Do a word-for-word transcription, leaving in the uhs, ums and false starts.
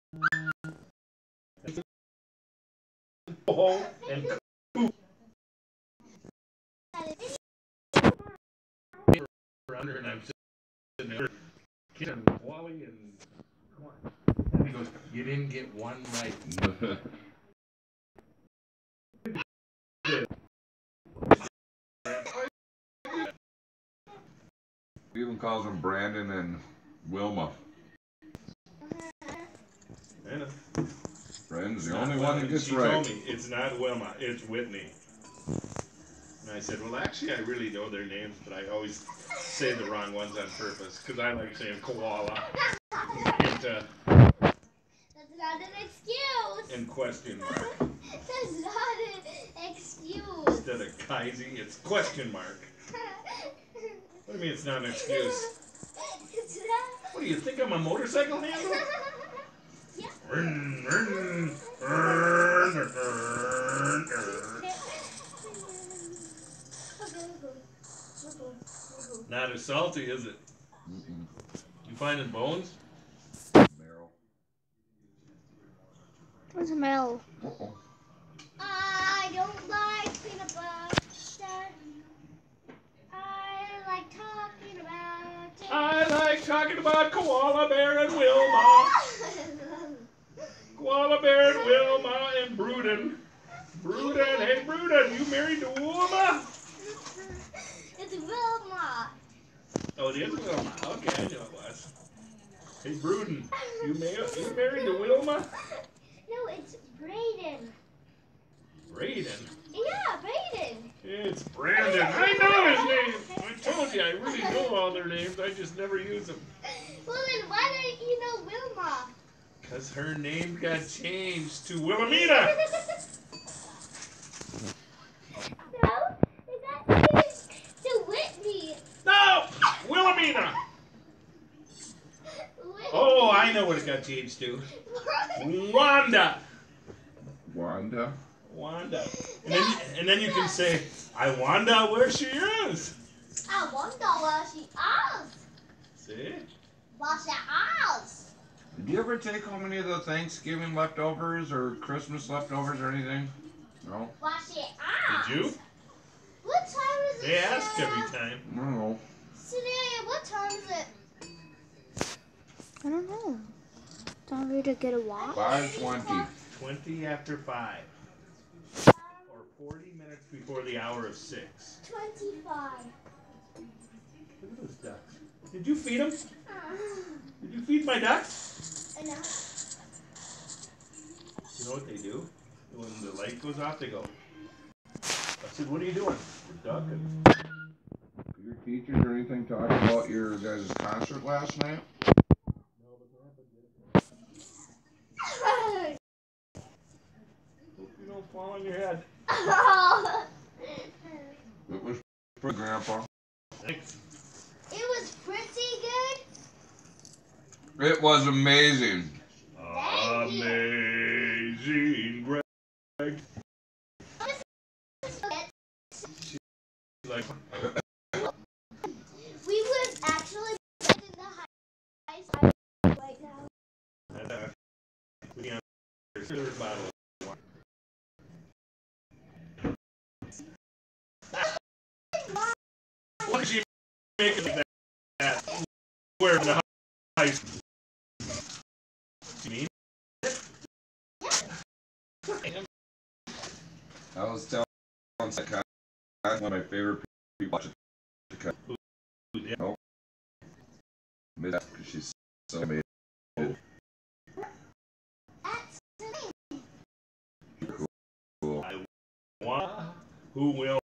Oh, and around her, and I'm sitting there, kid and Wally, and come on. And he goes, "You didn't get one right." He even calls them Brandon and Wilma. I know. Brandon's the Not only Wilma. one that gets she right. told me it's not Wilma, it's Whitney. And I said, well, actually, I really know their names, but I always say the wrong ones on purpose because I like saying koala. And, uh, That's not an excuse. and question mark. That's not an excuse. Instead of Kaisi, it's question mark. What do you mean it's not an excuse? It's not. What do you think I'm a motorcycle handle? Yeah. Run, run, run, run, run. Not as salty, is it? Mm-mm. You finding bones? Meryl. Where's Mel? Uh-oh. I don't like peanut butter. I like talking about it. I like talking about Koala Bear and Wilma. Koala Bear and Wilma and Bruden. Bruden, hey Bruden, you married to Wilma? It's Wilma. Oh, it is Wilma. Okay, I knew it was. Hey Bruden, you, ma- you married to Wilma? No, it's Brayden. Brayden? Yeah, Brayden. It's Brandon. I know his name. I told you, I really know all their names. I just never use them. Well, then why don't you know Wilma? Because her name got changed to Wilhelmina. No, is that to Whitney? No! Wilhelmina! Whitney. Oh, I know what it got changed to. Wanda. Wanda. Wanda. And then, and then you can say, I wonder where she is. I wonder where she is. See? Where she is. Did you ever take home any of the Thanksgiving leftovers or Christmas leftovers or anything? No? Where she is. Did you? What time is it? They ask Sarah? every time. I don't know. Celia, what time is it? I don't know. Time for you to get a watch? five twenty. twenty after five. Or forty minutes before the hour of six. twenty-five. Look at those ducks. Did you feed them? Uh, Did you feed my ducks? I know. You know what they do? When the light goes off, they go. I said, what are you doing? We're ducking. Did your teachers or anything talk about your guys' concert last night? Hope you don't fall on your head. It was for Grandpa. Thanks. It was pretty good. It was amazing. Thank you. Amazing Greg. Like, We would actually be in the high school right now. and, uh, we got our third bottle of wine. Why did you make it like that? Where in the high school? You mean? I was telling that one of my favorite people watching the cut. Yeah. Nope. Miss that because she's so amazing. That's Cool. I want who will